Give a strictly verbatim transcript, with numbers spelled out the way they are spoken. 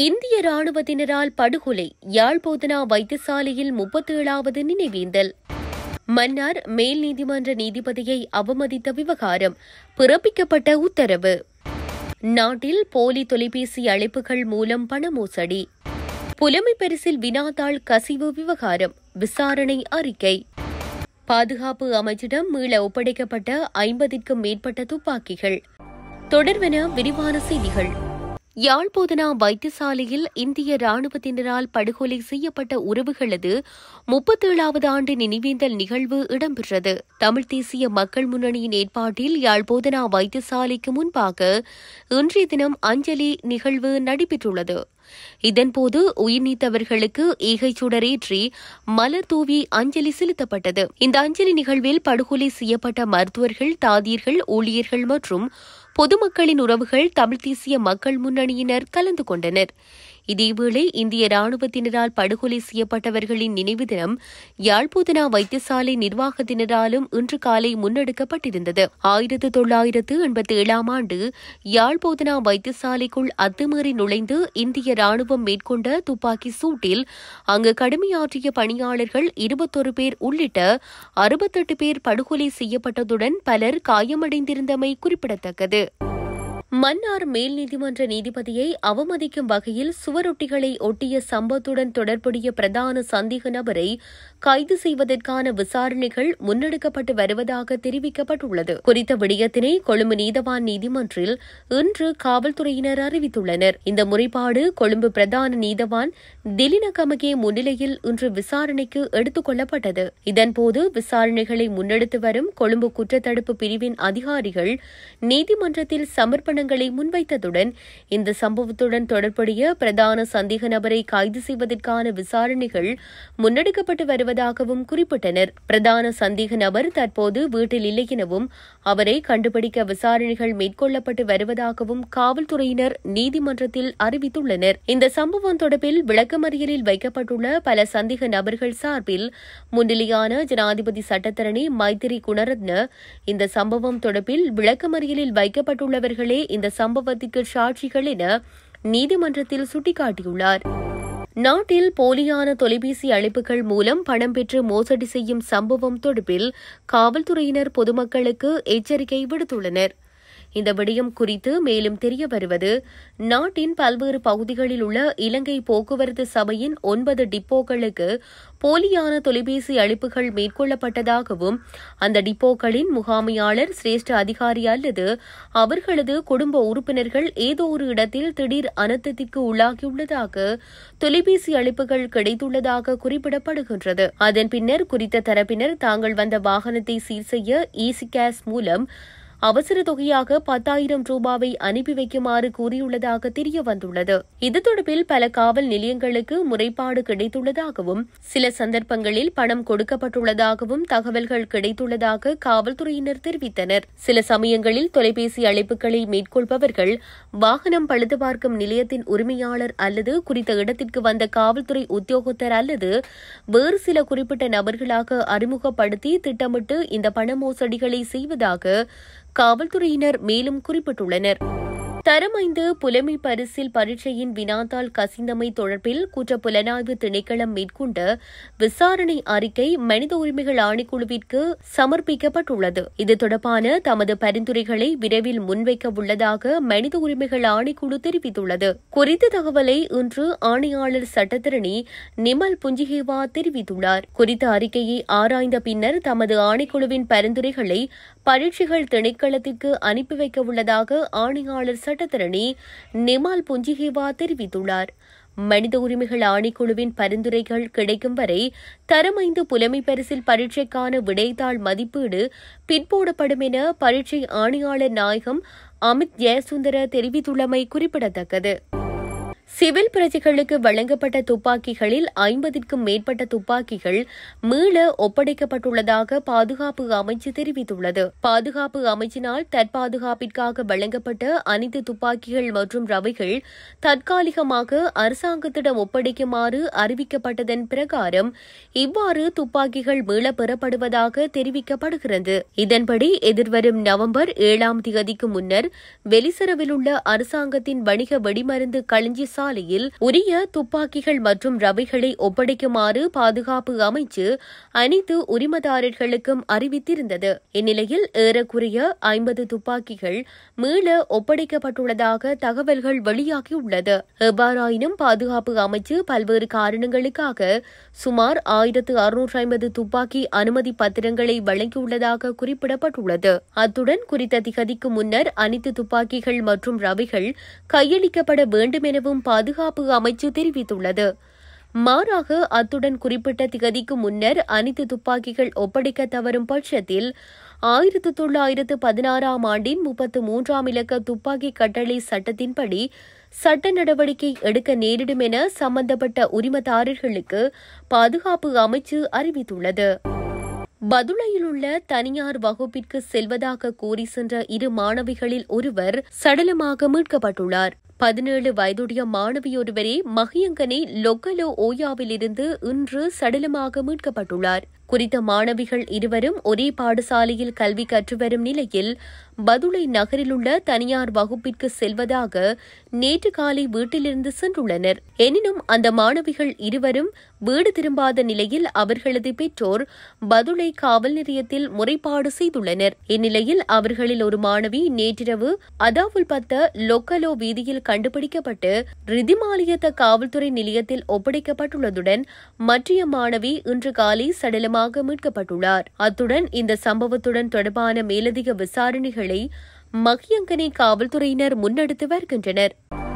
இந்திய ராணுவத்தினரால் படுகொலை யாழ் போதனா வைத்தியசாலையில் முப்பத்தேழாவது நினைவேந்தல். மன்னார் மேல் நீதிமன்ற நீதிபதியை அவமதித்த விவகாரம் பிறப்பிக்கப்பட்ட உத்தரவு. நாட்டில் போலி தொலைபேசி அழைப்புகள் மூலம் பண மோசடி. புலமை பரிசில் வினாத்தாள் கசிவு விவகாரம் விசாரணை அறிக்கை. பாதுகாப்பு அமைச்சிடம் மீள ஒப்படைக்கப்பட்ட ஐம்பதிற்கும் மேற்பட்ட துப்பாக்கிகள். தொடர்வென விரிவான செய்திகள். யாழ் போதனா வைத்தியசாலையில் இந்திய ராணுவத்தினரால் படுகொலை செய்யப்பட்ட உறவுகளது முப்பத்தேழாவது ஆண்டு நினைவேந்தல் நிகழ்வு இடம்பெற்றது. தமிழ் தேசிய மக்கள் முன்னணியின் ஏற்பாட்டில் யாழ் போதனா வைத்தியசாலைக்கு முன்பாக இன்றைய தினம் அஞ்சலி நிகழ்வு நடைபெற்றுள்ளது. இதன்போது உயிர்நீத்தவர்களுக்கு ஈகைச் சுடரேற்றி மலர் தூவி அஞ்சலி செலுத்தப்பட்டது. இந்த அஞ்சலி நிகழ்வில் படுகொலை செய்யப்பட்ட மருத்துவர்கள், தாதியர்கள், ஊழியர்கள் மற்றும் பொதுமக்களின் உறவுகள் தமிழ் தேசிய மக்கள் முன்னணியினர் கலந்து கொண்டனர். இதேவேளை இந்திய ராணுவத்தினரால் படுகொலை செய்யப்பட்டவர்களின் நினைவு தினம் யாழ் போதனா வைத்தியசாலை நிர்வாகத்தினராலும் இன்று காலை முன்னெடுக்கப்பட்டிருந்தது. ஆயிரத்து தொள்ளாயிரத்து எண்பத்தி ஏழாம் ஆண்டு யாழ் போதனா வைத்தியசாலைக்குள் அத்துமீறி நுழைந்து இந்திய ராணுவம் மேற்கொண்ட துப்பாக்கி சூட்டில் அங்கு கடமையாற்றிய பணியாளர்கள் இருபத்தொரு பேர் உள்ளிட்ட அறுபத்தெட்டு பேர் படுகொலை செய்யப்பட்டதுடன் பலர் காயமடைந்திருந்தமை குறிப்பிடத்தக்கது. மன்னார் மேல் நீதிமன்ற நீதிபதியை அவமதிக்கும் வகையில் சுவரொட்டிகளை ஒட்டிய சம்பவத்துடன் தொடர்புடைய பிரதான சந்தேக நபரை கைது செய்வதற்கான விசாரணைகள் முன்னெடுக்கப்பட்டு வருவதாக தெரிவிக்கப்பட்டுள்ளது. குறித்த விடயத்தினை கொழும்பு நீதவான் நீதிமன்றில் இன்று காவல்துறையினர் அறிவித்துள்ளனர். இந்த முறைப்பாடு கொழும்பு பிரதான நீதவான் திலினகமகே முன்னிலையில் இன்று விசாரணைக்கு எடுத்துக் கொள்ளப்பட்டது. இதன்போது விசாரணைகளை முன்னெடுத்து வரும் கொழும்பு குற்றத்தடுப்பு பிரிவின் அதிகாரிகள் நீதிமன்றத்தில் சமர்ப்பண முன்வைத்ததுடன் இந்த சம்பவத்துடன் தொடர்புடைய பிரதான சந்தேக நபரை கைது செய்வதற்கான விசாரணைகள் முன்னெடுக்கப்பட்டு வருவதாகவும் குறிப்பிட்டனர். பிரதான சந்தேக நபர் தற்போது வீட்டில் இல்லை எனவும் அவரை கண்டுபிடிக்க விசாரணைகள் மேற்கொள்ளப்பட்டு வருவதாகவும் காவல்துறையினர் நீதிமன்றத்தில் அறிவித்துள்ளனர். இந்த சம்பவம் தொடர்பில் விளக்கமறியலில் வைக்கப்பட்டுள்ள பல சந்தேக நபர்கள் சார்பில் முன்னிலையான ஜனாதிபதி சட்டத்தரணி மைத்திரி குணரத்ன இந்த சம்பவம் தொடர்பில் விளக்கமறியலில் வைக்கப்பட்டுள்ளவர்களே இந்த சம்பவத்திற்கு சாட்சிகள் என நீதிமன்றத்தில் சுட்டிக்காட்டியுள்ளார். நாட்டில் போலியான தொலைபேசி அழைப்புகள் மூலம் பணம் பெற்று மோசடி செய்யும் சம்பவம் தொடர்பில் காவல்துறையினர் பொதுமக்களுக்கு எச்சரிக்கை விடுத்துள்ளனர். இந்த விடயம் குறித்து மேலும் தெரிய வருவது, நாட்டின் பல்வேறு பகுதிகளில் உள்ள இலங்கை போக்குவரத்து சபையின் ஒன்பது டிப்போக்களுக்கு போலியான தொலைபேசி அழைப்புகள் மேற்கொள்ளப்பட்டதாகவும் அந்த டிப்போக்களின் முகாமையாளர், சிரேஷ்ட அதிகாரி அல்லது அவர்களது குடும்ப உறுப்பினர்கள் ஏதோ ஒரு இடத்தில் திடீர் அனர்த்தத்திற்கு உள்ளாகியுள்ளதாக தொலைபேசி அழைப்புகள் கிடைத்துள்ளதாக குறிப்பிடப்படுகின்றது. அதன் பின்னர் குறித்த தரப்பினர் தாங்கள் வந்த வாகனத்தை சீர் செய்ய ஈசி கேஸ் மூலம் அவசர தொகையாக பத்தாயிரம் ரூபாவை அனுப்பி வைக்குமாறு கூறியுள்ளதாக தெரிய வந்துள்ளது. இது தொடர்பில் பல காவல் நிலையங்களுக்கு முறைப்பாடு கிடைத்துள்ளதாகவும் சில சந்தர்ப்பங்களில் பணம் கொடுக்கப்பட்டுள்ளதாகவும் தகவல்கள் கிடைத்துள்ளதாக காவல்துறையினர் தெரிவித்தனர். சில சமயங்களில் தொலைபேசி அழைப்புகளை மேற்கொள்பவர்கள் வாகனம் பழுது பார்க்கும் நிலையத்தின் உரிமையாளர் அல்லது குறித்த இடத்திற்கு வந்த காவல்துறை உத்தியோகத்தர் அல்லது வேறு சில குறிப்பிட்ட நபர்களாக அறிமுகப்படுத்தி திட்டமிட்டு இந்த பண மோசடிகளை செய்வதாக காவல்துறையினர் மேலும் குறிப்பிட்டுள்ளனர். தரமைந்து புலமை பரிசில் பரீட்சையின் வினாத்தாள் கசிந்தமை தொடர்பில் குற்ற புலனாய்வு திணைக்களம் மேற்கொண்ட விசாரணை அறிக்கை மனித உரிமைகள் ஆணைக்குழுவிற்கு சமர்ப்பிக்கப்பட்டுள்ளது. இது தொடர்பான தமது பரிந்துரைகளை விரைவில் முன்வைக்க உள்ளதாக மனித உரிமைகள் ஆணைக்குழு தெரிவித்துள்ளது. குறித்த தகவலை இன்று ஆணையாளர் சட்டத்தரணி நிமல் புஞ்சிகேவா தெரிவித்துள்ளார். குறித்த அறிக்கையை ஆராய்ந்த பின்னர் தமது ஆணைக்குழுவின் பரிந்துரைகளை பரீட்சைகள் திணைக்களத்திற்கு அனுப்பி வைக்க உள்ளதாக ஆணையாளர் சட்டத்தரணி நிமால் புஞ்சிகேவா தெரிவித்துள்ளார். மனித உரிமைகள் ஆணைக்குழுவின் பரிந்துரைகள் கிடைக்கும் வரை தரமைந்து புலமை பரிசில் பரீட்சைக்கான விடைத்தாள் மதிப்பீடு பிற்போடப்படும் என பரீட்சை ஆணையாளர் நாயகம் அமித் ஜெயசுந்தர தெரிவித்துள்ளமை குறிப்பிடத்தக்கது. சிவில் பிரஜைகளுக்கு வழங்கப்பட்ட துப்பாக்கிகளில் ஐம்பதிற்கும் மேற்பட்ட துப்பாக்கிகள் மீள ஒப்படைக்கப்பட்டுள்ளதாக பாதுகாப்பு அமைச்சு தெரிவித்துள்ளது. பாதுகாப்பு அமைச்சினால் தற்பாதுகாப்பிற்காக வழங்கப்பட்ட அனைத்து துப்பாக்கிகள் மற்றும் ரவைகள் தற்காலிகமாக அரசாங்கத்திடம் ஒப்படைக்குமாறு அறிவிக்கப்பட்டதன் பிரகாரம் இவ்வாறு துப்பாக்கிகள் மீள பெறப்படுவதாக தெரிவிக்கப்படுகிறது. இதன்படி எதிர்வரும் நவம்பர் ஏழாம் தேதிக்கு முன்னர் வெலிசரவில் உள்ள அரசாங்கத்தின் வணிக வெடிமருந்து களஞ்சி பாடசாலையில் உரிய துப்பாக்கிகள் மற்றும் ரவைகளை ஒப்படைக்குமாறு பாதுகாப்பு அமைச்சு அனைத்து உரிமதாரர்களுக்கும் அறிவித்திருந்தது. இந்நிலையில் ஏறக்குறைய ஐம்பது துப்பாக்கிகள் மீள ஒப்படைக்கப்பட்டுள்ளதாக தகவல்கள் வெளியாகியுள்ளது. எவ்வாறாயினும் பாதுகாப்பு அமைச்சு பல்வேறு காரணங்களுக்காக சுமார் ஆயிரத்து அறுநூற்று ஐம்பது துப்பாக்கி அனுமதி பத்திரங்களை வழங்கியுள்ளதாக குறிப்பிடப்பட்டுள்ளது. அத்துடன் குறித்த திகதிக்கு முன்னர் அனைத்து துப்பாக்கிகள் மற்றும் ரவைகள் கையளிக்கப்பட வேண்டும் எனவும் பாதுகாப்பு அமைச்சு தெரிவித்துள்ளது. மாறாக அத்துடன் குறிப்பிட்ட திகதிக்கு முன்னர் அனைத்து துப்பாக்கிகள் ஒப்படைக்க தவறும் பட்சத்தில் ஆயிரத்து தொள்ளாயிரத்து பதினாறாம் ஆண்டின் முப்பத்து மூன்றாம் இலக்க துப்பாக்கி கட்டளை சட்டத்தின்படி சட்ட நடவடிக்கை எடுக்க நேரிடும் என சம்பந்தப்பட்ட உரிமதாரர்களுக்கு பாதுகாப்பு அமைச்சு அறிவித்துள்ளது. பதுளையில் உள்ள தனியார் வகுப்பிற்கு செல்வதாக கூறி சென்ற இரு மாணவிகளில் ஒருவர் சடலமாக மீட்கப்பட்டுள்ளார். பதினேழு வயதுடைய மாணவியொருவரே மகியங்கனை லொக்கலோ ஓயாவிலிருந்து இன்று சடலமாக மீட்கப்பட்டுள்ளார். குறித்த மாணவிகள் இருவரும் ஒரே பாடசாலையில் கல்வி கற்று வரும் நிலையில் பதுளை நகரில் உள்ள தனியார் வகுப்பிற்கு செல்வதாக நேற்று காலை வீட்டிலிருந்து சென்றுள்ளனர். எனினும் அந்த மாணவிகள் இருவரும் வீடு திரும்பாத நிலையில் அவர்களது பெற்றோர் பதுளை காவல் நிலையத்தில் முறைப்பாடு செய்துள்ளனர். இந்நிலையில் அவர்களில் ஒரு மாணவி நேற்றிரவு அதாவுல் பத்த லொக்கலோ வீதியில் கண்டுபிடிக்கப்பட்டு ரிதிமாலியத்த காவல்துறை நிலையத்தில் ஒப்படைக்கப்பட்டுள்ளதுடன் மற்றைய மாணவி இன்று காலை சடலமாக மீட்கப்பட்டுள்ளார். அத்துடன் இந்த சம்பவத்துடன் தொடர்பான மேலதிக விசாரணைகளை மகியங்கனை காவல்துறையினர் முன்னெடுத்து வருகின்றனர்.